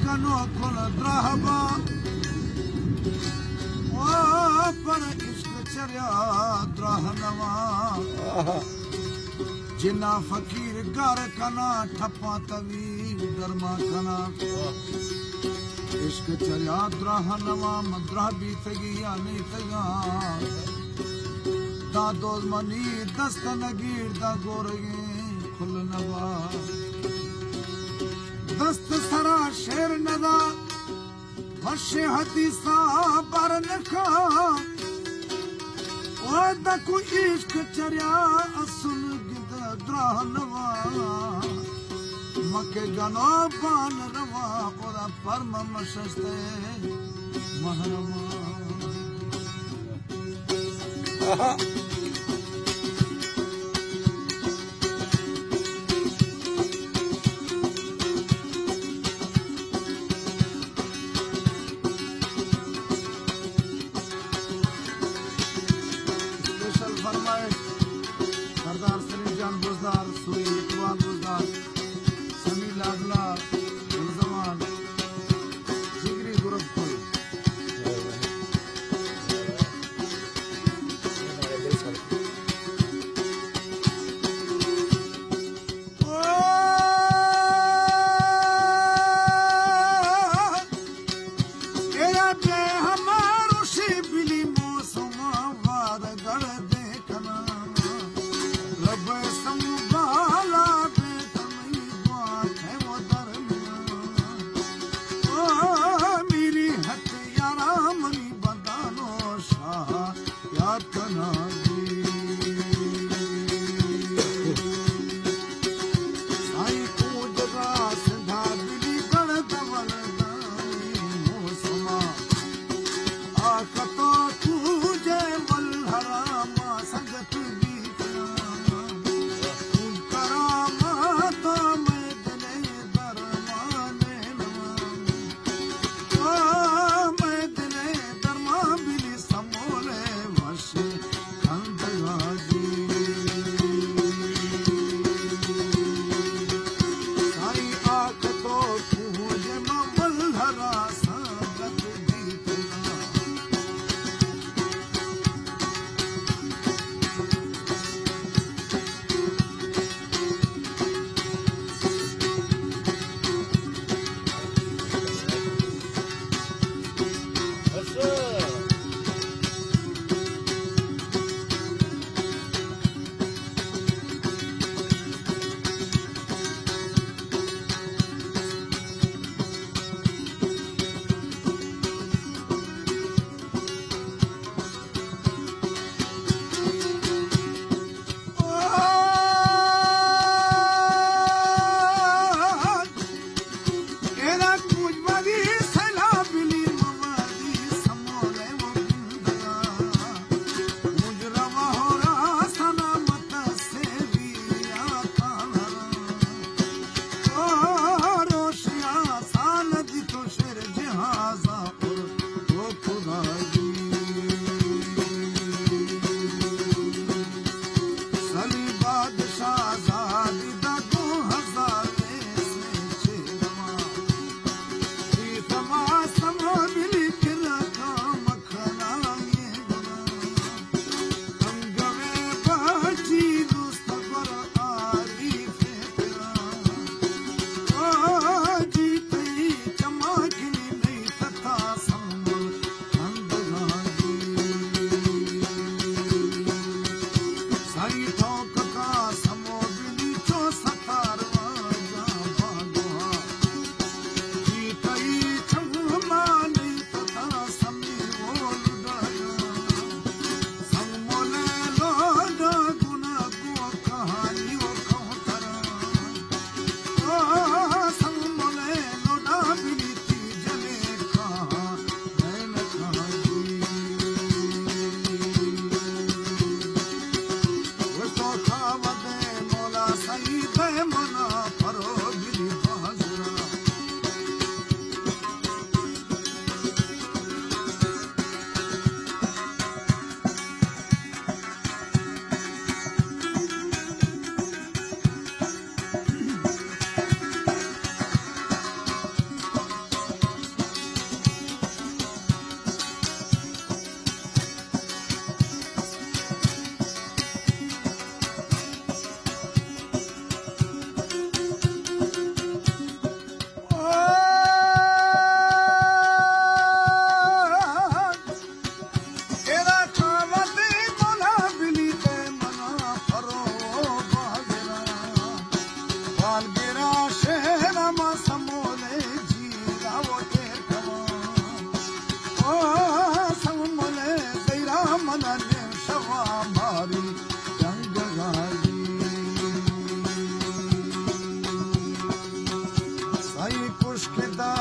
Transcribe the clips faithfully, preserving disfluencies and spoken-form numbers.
कनो कुल द्राहबा ओ पर इश्क चरिया द्राहनवा जिन्ना फकीर घर कना ठप्पा तवी दरमा कना इश्क चरिया द्राहनवा मद्रा भी तगी या नहीं तगा दादोज मनी दस्त नगीर दा गोरगे खुल नवा दस्त सरा शेर नदा वर्षे हदीसा बर नखा ओ दकु इश्क चरिया असुल गिद द्राहनवा मके गनो पान रवा ओदा परम मशस्ते महरमा सरदार सलीम जान बुजदार सुई इकबाल बुजदार समी लाडला गुलजमान जिगरी गुरबकुल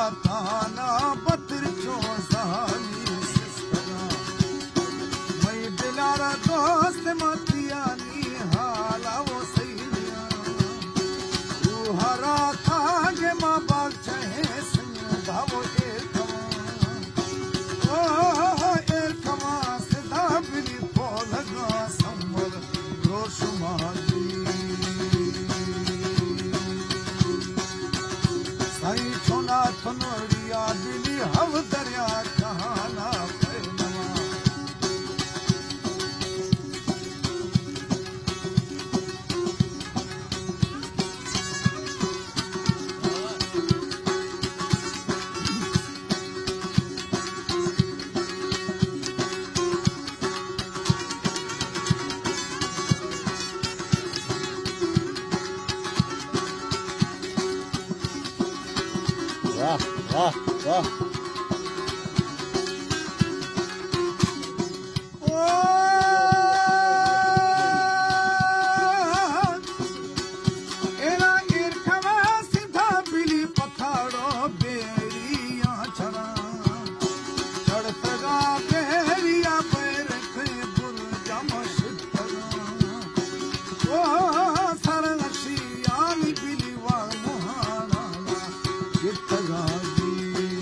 थाना बतर चौसाली सिस्तरा मैं दिलारा दोस्त मतियानी हाला वो सैलिया तू हरा थागे माँ बाग चाहे सिंह भावो एक ओ एक कमा सिदा बिली पोलगा संवर रोशुमाजी साई छोना थनोरिया बिली हव दरिया कहाना पैनवा वाह वाह वाह एरा इरखवा सीधा बिली पथाड़ो बेरिया छड़ा चढ़तगा बेरिया पैर के बुर्जा मशितगा ओ सरंशियाली बिली वा मुहाना जितगा जी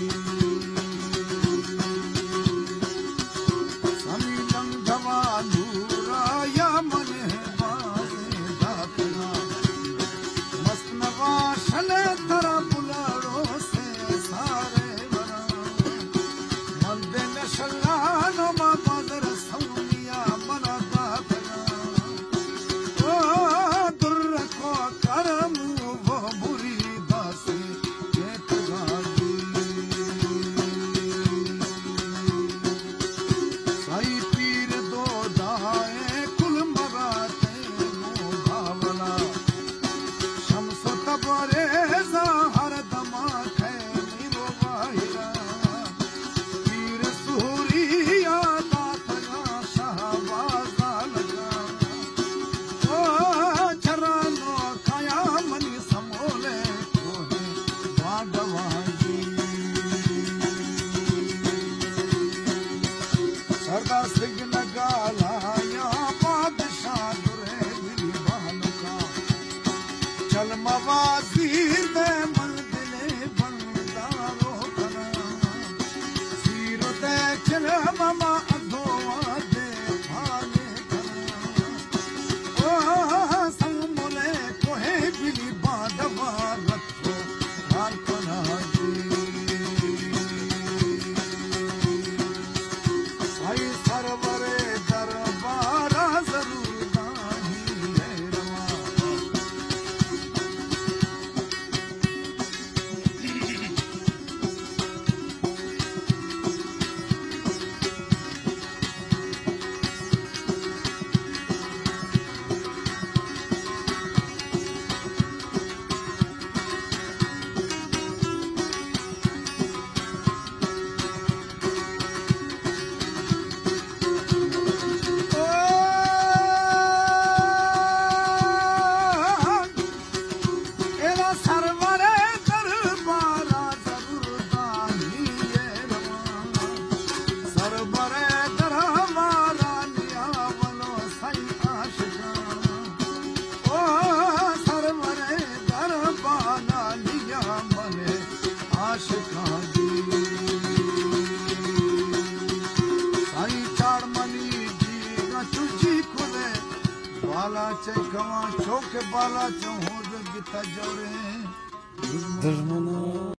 समी लंघवा नूरा या मने बाजे दातना मस्तनवा शले तरा बुलाड़ो से सारे बरा मंदे नशलानो मा बादर सौनिया मना दातना ओ दुर्र को करम वो बुरी दासे जेतगा जी साई पीर दो दाए कुल मगाते मो भावला शम्स तबरे हर दमा खैनी वो वाहिरा पीर सूरिया दातगा शहबाजा लगा ओ चरानो काया मनी समोले कोहे वागवा जी सरदा सिंह गाला या बादशाह दुरे बिली बालका चल मवाजीर दे मंदिले बंदारो करा सीरो दे चल ममा अधोवा दे भाले करा ओ समोले कोहे बिली बादवा रखो हाल करा जी साई सरवरे दरबारा जरूर नाही है रवा एरा सरवरे दरबारा जरूर दाही है रवा सरवरे दरबारा लिया बलो सही आशिका ओ सरवरे दरबारा लिया बले आशिका जी साई चाड़मली जी गचुजी खुदे बाला चेकवा चौक बाला चौहोद गीता जोड़े दुश्मनों